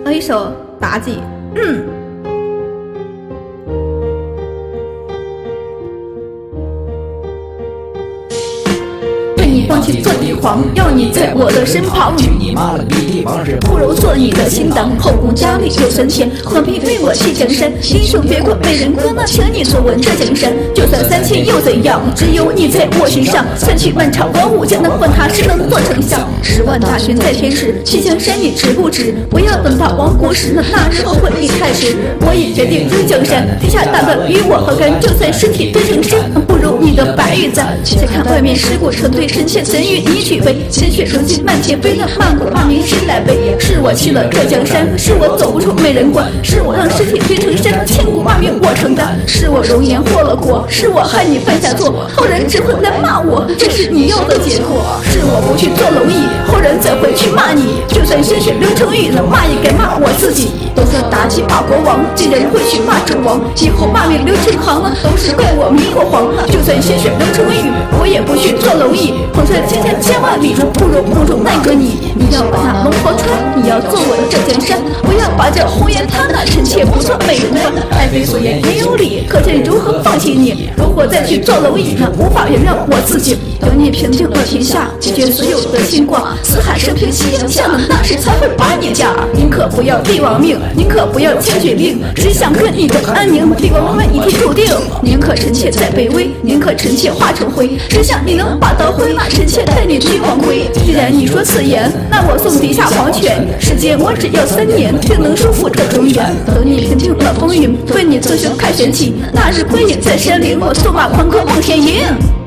和一首妲己。放弃做帝皇，要你在我的身旁。 去你妈了，逼帝王是不如做你的新郎，后宫佳丽又三千，何必为我弃江山？英雄别过美人关，那请你所闻的江山。就算3000又怎样？只有你在我心上。算去漫长光武，将能换他谁能做丞相？10万大军在天时，弃江山你值不值？不要等到亡国时，那日后悔你太迟。我已决定入江山，天下大乱与我何干？就算尸体堆成山，不如你的白玉簪。且看外面尸骨成堆，臣妾怎与你举杯？鲜血如今漫天飞，那万古骂名谁来背？是我去了这江山，是我走不出美人关，是我让尸体堆成山，千古骂名我承担。是我容颜祸了国，是我害你犯下错，后人只会来骂我，这是你要的结果。是我不去做蝼蚁，后人怎会去骂你？就算鲜血流成雨，那骂也该骂我自己。都说妲己骂国王，竟然会去骂纣王，以后骂名流成行，都是怪我明国皇。就算鲜血流成雨，我也不去做蝼蚁。横穿千万里，不如不容奈何你。你要把那龙袍穿，你要做我的这江山，不要把这红颜贪婪，臣妾不做美人关。爱妃所言也有理，可朕如何放弃你？如果再去做蝼蚁，那无法原谅我自己。有你平定了天下，解决所有的牵挂，四海升平夕阳下，那时才会把你嫁。宁可不要帝王命，宁可不要千岁令，只想跟你的安宁。帝王们已经注定，宁可臣妾再卑微，宁可臣妾化成灰，只想你能把刀挥，那臣妾带你去黄归。既然你说此言，那我送陛下黄泉。时间我只要3年，就能收复这中原。等你平定了风云，为你自修开玄气，那日归隐在山林，我策马狂歌望天营。